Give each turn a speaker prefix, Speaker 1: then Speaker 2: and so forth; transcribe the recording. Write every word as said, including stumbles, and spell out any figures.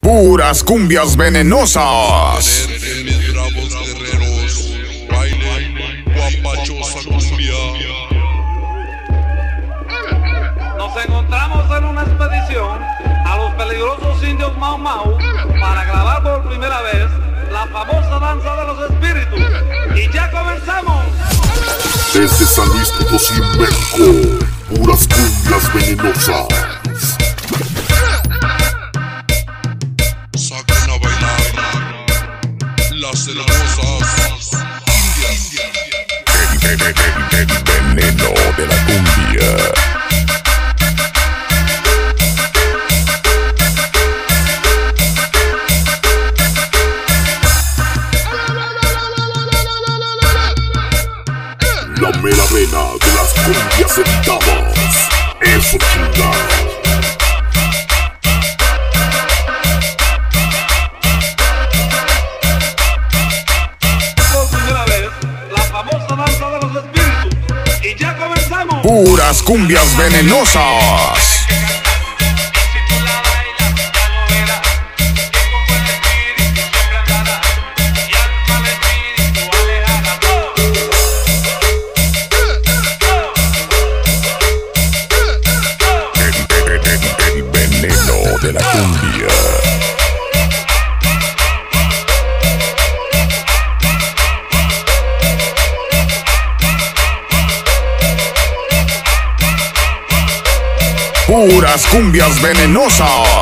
Speaker 1: Puras cumbias venenosas.
Speaker 2: Mis bravos guerreros, baile guapachosa cumbia.
Speaker 3: Nos encontramos en una expedición a los peligrosos indios Mau Mau para grabar por primera vez la famosa danza de los espíritus. Y ya comenzamos.
Speaker 4: Desde San Luis Potosí, México, puras cumbias venenosas.
Speaker 2: Saquen a bailar las hermosas indias.
Speaker 1: El, el, el, el veneno de la cumbia.
Speaker 4: La mera vena de las cumbias editadas. Eso chingado.
Speaker 3: Por primera vez, la famosa danza de los espíritus. Y ya comenzamos.
Speaker 1: Puras cumbias venenosas. De la cumbia. Puras cumbias venenosas.